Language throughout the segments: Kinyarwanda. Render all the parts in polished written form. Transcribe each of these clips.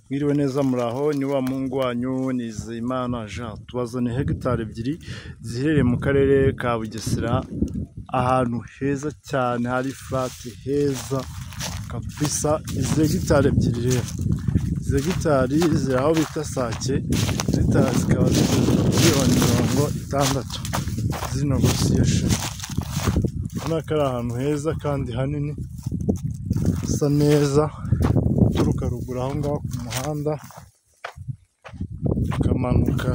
Mwiriwe neza muraho, ni wa mungu wanyu Nizeyimana Jean. Tubazaniye hegitari ebyiri ziherereye mu karere ka Bugesera, ahantu heza cyane hari flat heza kabisa. Izi hegitari ebyiri rero, izi hegitari ziri aho bita Sake, zikaba zigurishwa miliyoni 60 zino negotiation. Urabona ko ari ahantu heza kandi hanini hasa neza. Uturuka ruguru aho ngaho ku muhanda ukamanuka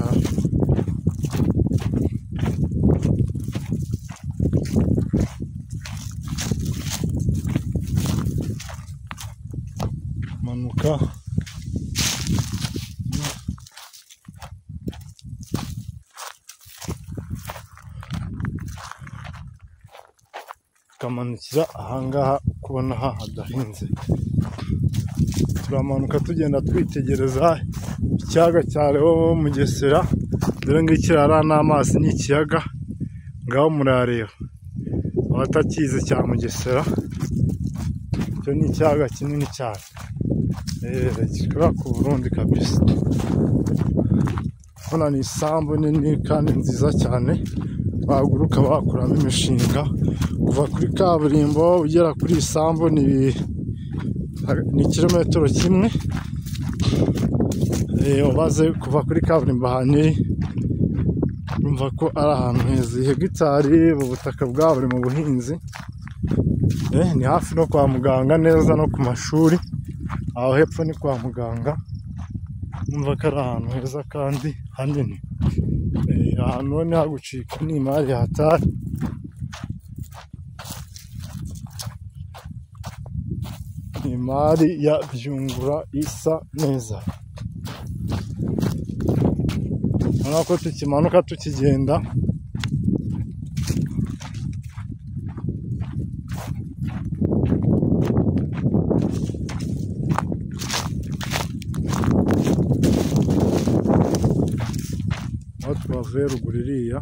ukamanukira ahangaha ukubona hadahinze. Turamanuka tugenda twitegereza ikiyaga cya Mugesera. Dore ngiki ari n'amazi, ni ikiyaga ngaho murareba. Abatakizi cya Mugesera, icyo ni ikiyaga kinini cyane, kikaba ku Burundi kabisa. Hano ni isambu nini kandi nziza cyane, waguruka bakuramo imishinga. Kuva kuri kaburimbo ugera kuri isambu ni kilometero kimwe. Ubaze kuva kuri kaburimbo ahantu urumva ko ari ahantu heza. Hegitari mu butaka bwa buri mu buhinzi, ni hafi no kwa muganga neza no ku mashuri. Aho hepfo ni kwa muganga. Urumva ko ari ahantu heza kandi hanini. Ahantu ni hagucika ni imari hatari. Imari ya Byungura isa neza. Urabona ko tukimanuka tukigenda aho twavuye ruguru iriya.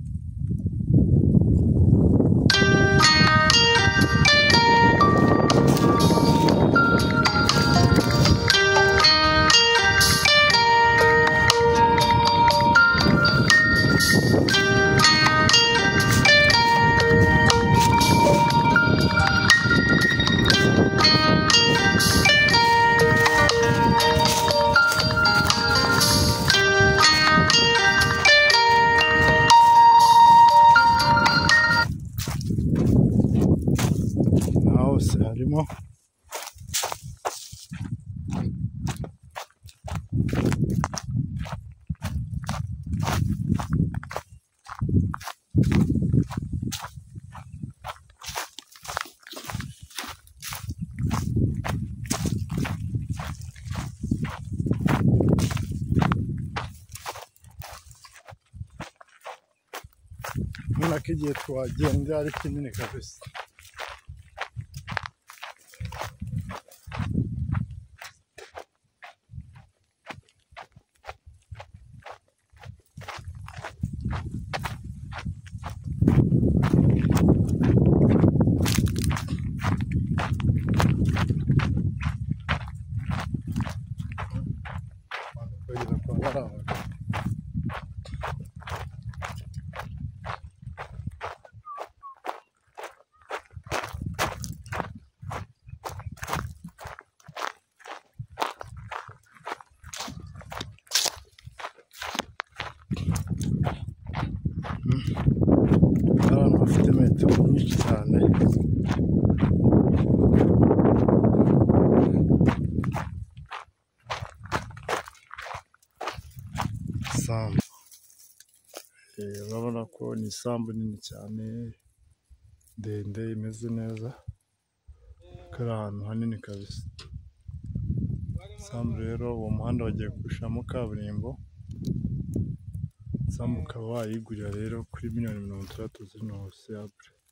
Harimo ubona ko igihe twagenda ari kinini kabisa. Abantu bafite metero nyinshi cyane. Isambu, urabona ko ni isambu nini cyane ndende imeze neza, ko ari ahantu hanini kabisa. Isambu rero uwo muhanda wagiye gushamo kaburimbo. Isambu ukaba wayigurira rero kuri miliyoni 60 zino hose.